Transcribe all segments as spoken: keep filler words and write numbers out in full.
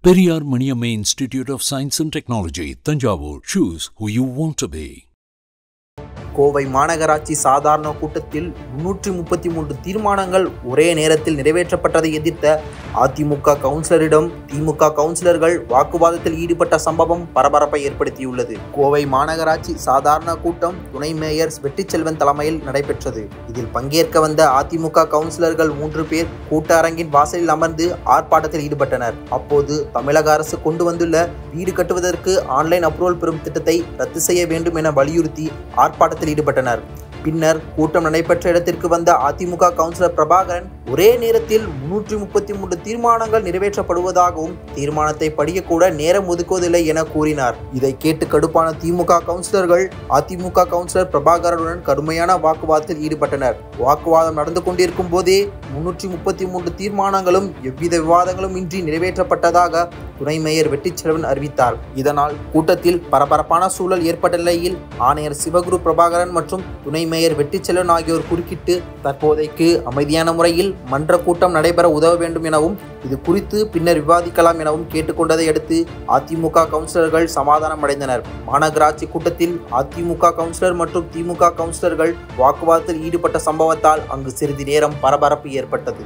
Periyar Maniamma Institute of Science and Technology, Thanjavur. Choose who you want to be. Kovai மாநகராட்சி சாதாரண கூட்டத்தில் முன்னூற்றி முப்பத்தி மூன்று தீர்மானங்கள் ஒரே நேரத்தில் நிறைவேற்றப்பட்டதை எதிர்த்த அதிமுக கவுன்சிலரிடம் திமுக கவுன்சிலர்கள் வாக்குவாதத்தில் ஈடுபட்ட சம்பவம் பரபரப்பை ஏற்படுத்தியுள்ளது. கோவை மாநகராட்சி சாதாரண கூட்டம் துணை மேயர் வெற்றிச்செல்வன் தலைமையில் நடைபெற்றது. இதில் பங்கேற்க வந்த அதிமுக கவுன்சிலர்கள் மூன்று பேர் கூட்ட அரங்கின் வாசலில் அமர்ந்து ஆர்ப்பாட்டத்தில் ஈடுபட்டனர். அப்போது தமிழக அரசு கொண்டு வந்துள்ள வீடு கட்டுவதற்கு ஆன்லைன் அப்ரூவல் பெறும் திட்டத்தை ரத்து செய்ய வேண்டும் என வலியுறுத்தி ஆர்ப்பாட்டத்தில் ஈடுபட்டனர். பின்னர் கூட்டம் நடைபெற்ற இடத்திற்கு வந்த அதிமுக கவுன்சிலர் பிரபாகரன் ஒரே நேரத்தில் முன்னூற்றி முப்பத்தி மூன்று தீர்மானங்கள் நிறைவேற்றப்படுவதாகவும் தீர்மானத்தை படிக்க கூட நேரம் ஒதுக்குவதில்லை என கூறினார். இதை கேட்டு கடுப்பான திமுக கவுன்சிலர்கள் அதிமுக கவுன்சிலர் பிரபாகரனுடன் கடுமையான வாக்குவாதத்தில் ஈடுபட்டனர். வாக்குவாதம் நடந்து கொண்டிருக்கும் போதே முன்னூற்றி முப்பத்தி மூன்று தீர்மானங்களும் எவ்வித விவாதங்களும் இன்றி நிறைவேற்றப்பட்டதாக துணை மேயர் வெற்றிச்செல்வன் அறிவித்தார். இதனால் கூட்டத்தில் பரபரப்பான சூழல் ஏற்பட்ட நிலையில் ஆணையர் சிவகுரு பிரபாகரன் மற்றும் துணை மேயர் வெற்றிச்செல்வன் ஆகியோர் குறுக்கிட்டு தற்போதைக்கு அமைதியான முறையில் மன்ற கூட்டம் நடைபெற உதவ வேண்டும் எனவும் இது குறித்து பின்னர் விவாதிக்கலாம் எனவும் கேட்டுக்கொண்டதை அடுத்து அதிமுக கவுன்சிலர்கள் சமாதானம் அடைந்தனர். மாநகராட்சி கூட்டத்தில் அதிமுக கவுன்சிலர் மற்றும் திமுக கவுன்சிலர்கள் வாக்குவாதத்தில் ஈடுபட்ட சம்பவத்தால் அங்கு சிறிது நேரம் பரபரப்பு ஏற்பட்டது.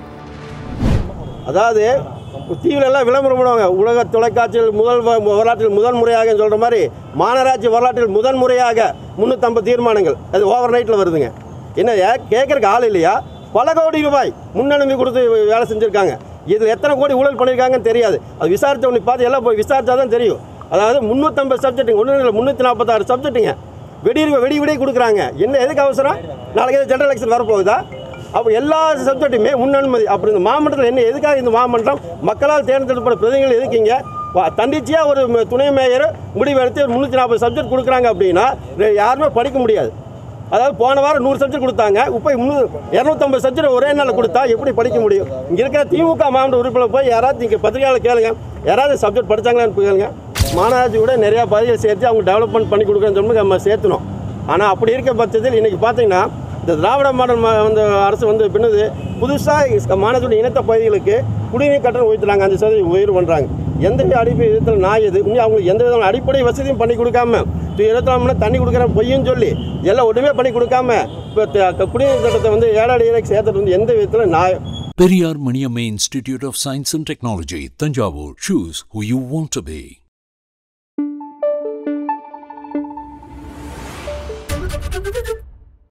அதாவது டிவில எல்லாம் விளம்பரம் பண்ணுவாங்க, உலக தொலைக்காட்சியில் முதல் வரலாற்றில் முதல் முறையாக சொல்கிற மாதிரி மாநகராட்சி வரலாற்றில் முதன் முறையாக முந்நூற்றம்பது தீர்மானங்கள் அது ஓவர் நைட்டில் வருதுங்க. என்ன கேட்குறக்கு ஆள் இல்லையா? பல கோடி ரூபாய் முன்னனுமதி கொடுத்து வேலை செஞ்சுருக்காங்க. இதில் எத்தனை கோடி ஊழல் பண்ணியிருக்காங்கன்னு தெரியாது. அது விசாரித்த உடனே பார்த்து எல்லாம் போய் விசாரித்தா தான் தெரியும். அதாவது முந்நூற்றம்பது சப்ஜெக்ட்டுங்க, ஒன்றும் இல்லை முந்நூற்றி நாற்பத்தாறு சப்ஜெக்ட்டுங்க. வெடி வெடி வெடி கொடுக்குறாங்க. என்ன எதுக்கு அவசரம்? நாளைக்கு எதாவது ஜெனரல் எலெக்ஷன் வரப்போகுதா? அப்போ எல்லா சப்ஜெக்ட்டுமே முன்னனுமதி. அப்படி இந்த மாமன்றத்தில் என்ன எதுக்காக இந்த மாமன்றம் மக்களால் தேர்ந்தெடுக்கப்பட்ட பிரதிநிதிகள் எதுக்குங்க தன்னிச்சையாக ஒரு துணை மேயர் முடிவு எடுத்து முந்நூற்றி நாற்பது சப்ஜெக்ட் கொடுக்குறாங்க அப்படின்னா யாருமே படிக்க முடியாது. அதாவது போன வாரம் நூறு சப்ஜெக்ட் கொடுத்தாங்க, இப்போ முந்நூறு இரநூத்தம்பது சப்ஜெக்ட் ஒரே நாளில் கொடுத்தா எப்படி படிக்க முடியும்? இங்கே இருக்கிற திமுக மாவட்ட உறுப்பினர் போய் யாராவது இங்கே பத்திரிகையாளர் கேளுங்க, யாராவது சப்ஜெக்ட் படித்தாங்களான்னு கேளுங்க. மாநகராட்சி கூட நிறையா பதவியை சேர்த்து அவங்க டெவலப்மெண்ட் பண்ணி கொடுக்குறேன்னு சொல்லி நம்ம சேர்த்தணும். ஆனால் அப்படி இருக்க பட்சத்தில் இன்றைக்கி பார்த்தீங்கன்னா இந்த திராவிட மாடல் வந்து அரசு வந்து பின்னது புதுசாக மாநிலத்துடைய இனத்த பகுதிகளுக்கு குடிநீர் கட்டணம் உயர்த்துறாங்க, அஞ்சு சதவீதம் உயர்வு பண்ணுறாங்க. எந்த அடிப்படை விதத்தில் நான் எது இன்னும் அவங்களுக்கு எந்த விதமான அடிப்படை வசதியும் பண்ணி கொடுக்காம இருபத்தி நாலு மணி தண்ணி கொடுக்குற பொய்யும் சொல்லி எல்லாம் ஒன்றுமே பண்ணி கொடுக்காம இப்போ குடிநீர் திட்டத்தை வந்து ஏழாடி ஏழைக்கு சேர்த்துட்டு வந்து எந்த விதத்தில் நியாயம்? Periyar Maniamma Institute of Science and Technology, Thanjavur. Choose who you want to be.